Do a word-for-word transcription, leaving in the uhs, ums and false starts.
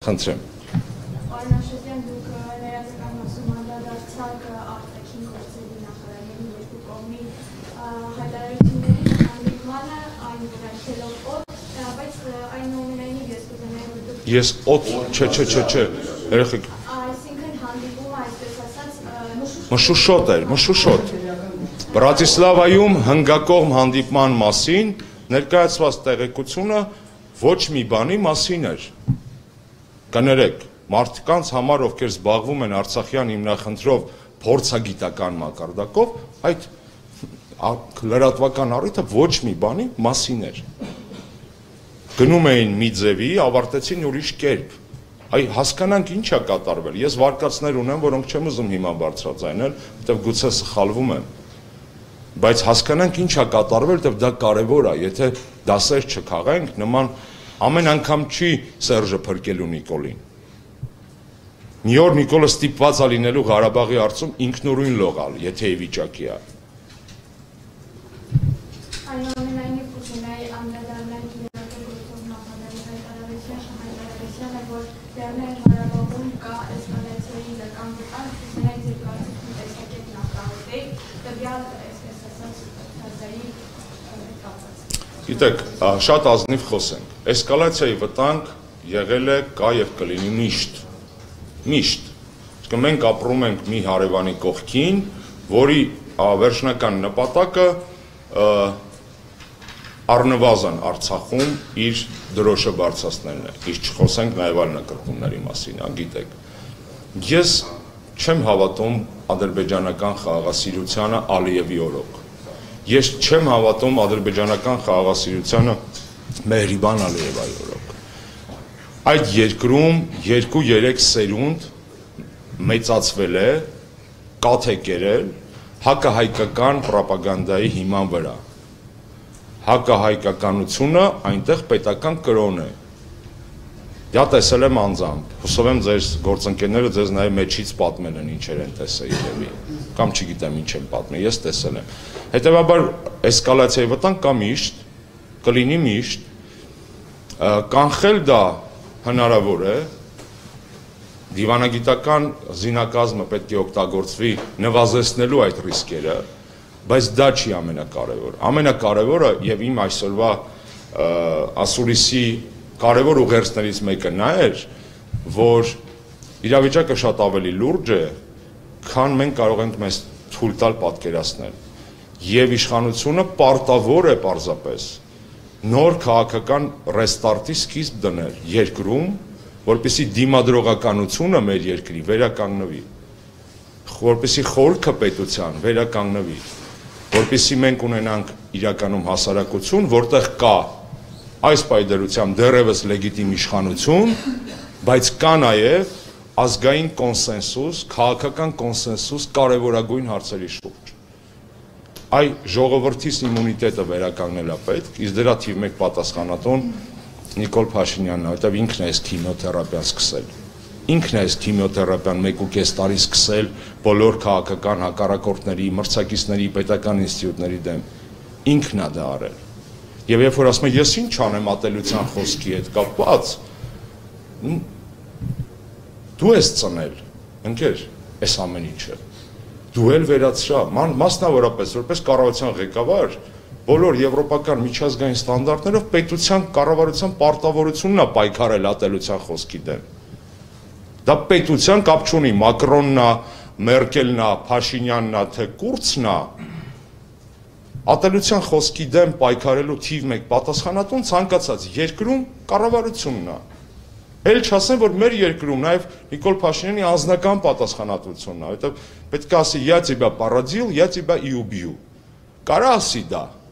Խնդրեմ։ Արնաշետյան դուք ներածական մասում անդրադարձաք արտաքին գործերի նախարարների երկու կողմի հայտարարությունների հանդիպմանը այն վերահսելով օդ, բայց այնուամենայնիվ ես կուզենայի որ դուք Ես օդ, չէ, չէ, չէ, չէ, երեխեք։ Այսինքն հանդիպումը այսպես ասած Մշուշոտ էր, մշուշոտ։ Բրատիսլավայում հնգակողմ հանդիպման մասին ներկայացված տեղեկությունը ոչ մի բանի մասին էր։ Կներեք, մարդկանց համար, ովքեր զբաղվում են Արցախյան հիմնախնդրով փորձագիտական մակարդակով, այդ լրատվական առիթը ոչ մի բանի մասին էր։ Գնում էին մի ձևի, ավարտեցին ուրիշ կերպ։ Այ հասկանանք ինչ է կատարվել։ Ես վարկածներ ունեմ, որոնք չեմ ուզում հիմա բարձրաձայնել, որտեղ գուցե սխալվում եմ։ Բայց հասկանանք ինչ է կատարվել, որտեղ դա կարևոր է, եթե դասեր չքաղենք, նման ամեն անգամ չի Սերժը փրկելու Նիկոլին։ Մի օր Նիկոլը ստիպված է լինելու Ղարաբաղի հարցում ինքնուրույն լողալ, եթե ի վիճակի է։ Այնուամենայնիվ կուզենայի անդրադառնալ գերագործող նախարարի հայտարարությանը, որ Լեռնային Ղարաբաղում կա էսկալացիայի իրական վտանգ, կուզենայի ձեր կարծիքն տեսակետ նախարարի, տվյալ այսպես ասած ֆազայի կապված։ Գիտեք, շատ ազնիվ խոսենք։ Էսկալացիայի վտանգ եղել է, կա եւ կլինի միշտ։ Միշտ։ Իսկ մենք ապրում ենք մի հարևանի կողքին, որի վերջնական նպատակը առնվազն Արցախում իր դրոշը բարձրացնելն է, իսկ չխոսենք նաև այլ նկրտումների մասին, գիտեք։ Ես չեմ հավատում ադրբեջանական խաղաղասիրությանը Ալիևի օրոք։ Ես չեմ հավատում ադրբեջանական խաղաղասիրությանը Մեհրիբան Ալիևայի օրոք։ Այդ երկրում երկու-երեք սերունդ մեծացվել է, կաթ է կերել հակահայկական պրոպագանդայի հիման վրա։ Հակահայկականությունը այնտեղ պետական կրոն է։ Դա տեսել եմ անձամբ, հուսով եմ ձեր գործընկերները ձեզ նաև մեջից պատմել են ինչեր են տեսել երևի, կամ չգիտեմ ինչ են պատմել, ես տեսել եմ։ Հետևաբար էսկալացիայի վտանգ կա միշտ, կլինի միշտ, կանխել դա հնարավոր է, դիվանագիտական զինակազմը պետք է օգտագործվի նվազեցնելու այդ ռիսկերը, բայց դա չի ամենակարևորը։ Ամենակարևորը եւ իմ այսօրվա ասուլիսի կարևոր ուղերձներից մեկը նա էր, որ իրավիճակը շատ ավելի լուրջ է, քան մենք կարող ենք մեզ թույլ տալ պատկերացնել։ Եվ իշխանությունը պարտավոր է պարզապես նոր քաղաքական ռեստարտի սկիզբ դնել երկրում, որպեսզի դիմադրողականությունը մեր երկրի վերականգնվի, որպեսզի խորքը պետության վերականգնվի, որպեսզի մենք ունենանք իրականում հասարակություն, որտեղ կա այս պայդերությամբ դեռևս լեգիտիմ իշխանություն, բայց կա նաև ազգային կոնսենսուս, քաղաքական կոնսենսուս կարևորագույն հարցերի շուրջ։ Այ ժողովրդիս իմունիտետը վերականգնել է պետք, իսկ դրա թիվ մեկ պատասխանատուն Նիկոլ Փաշինյանն է, որտեղ ինքն է այս քիմիոթերապիան սկսել։ Ինքն է այս քիմիոթերապիան մեկ ու կես տարի սկսել բոլոր քաղաքական հակառակորդների, մրցակիցների, պետական ինստիտուտների դեմ։ Ինքն է դա արել։ Եվ երբ որ ասում եմ, ես ինչ անեմ ատելության խոսքի հետ կապված, դու ես ծնել, ընկեր, այս ամեն ինչը։ Դու էլ վերացրա, մասնավորապես որպես կառավարության ղեկավար, բոլոր եվրոպական միջազգային ստանդարտներով պետության կառավարության պարտավորությունն է պայքարել ատելության խոսքի դեմ։ Դա պետության կապ չունի, Մակրոնն է, Մերկելն է, Փաշինյանն է, թե Կուրցն է։ Ատելության խոսքի դեմ պայքարելու թիվ մեկ պատասխանատուն ցանկացած երկրում կառավարությունն է։ Էլ չասեմ, որ մեր երկրում նաև Նիկոլ Փաշինյանի անձնական պատասխանատվությունն է, որովհետև պետք է ասի, я тебя породил, я тебя и убью։ Կարա ասի դա։